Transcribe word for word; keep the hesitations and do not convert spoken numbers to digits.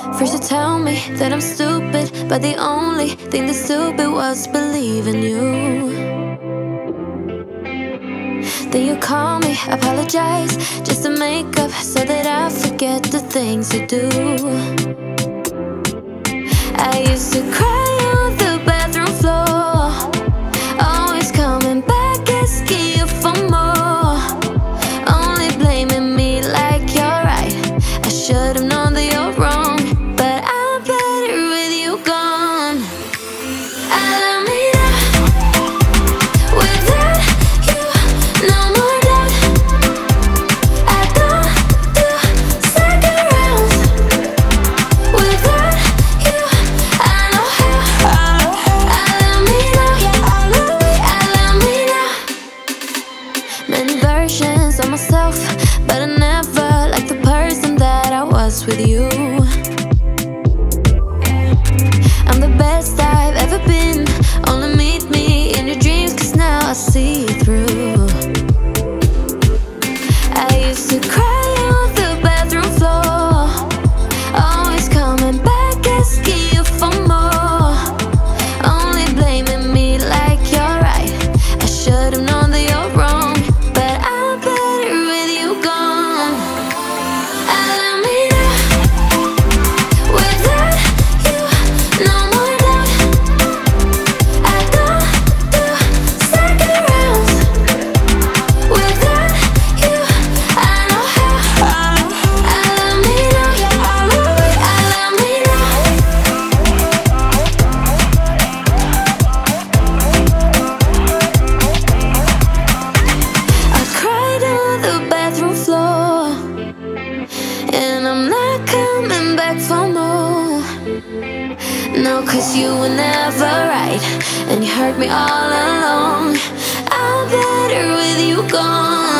First you tell me that I'm stupid, but the only thing that's stupid was believing you. Then you call me, apologize, just to make up so that I forget the things you do. I used to cry on the bathroom floor, always coming back asking you for more, only blaming me like you're right. I should have known that you're wrong, but I'm better with you gone. I love me now, without you, no more doubt. I don't do second rounds, without you, I know how. I love me now, I love me now. Many versions of myself, but I never like the person that I was with you. I'm the best I've ever been, only meet me in your dreams, cause now I see through. I used to cry on the bathroom floor, always coming back asking you for more, only blaming me like you're right. I should have known that you're wrong, but I'm better with you gone. I love me now, without you, no more doubt. I don't do second rounds, without you, I know how. I love me now, I love me now. I cried on the bathroom floor, and I'm not coming back for more. No, cause you were never right, and you hurt me all along. I'm better with you gone.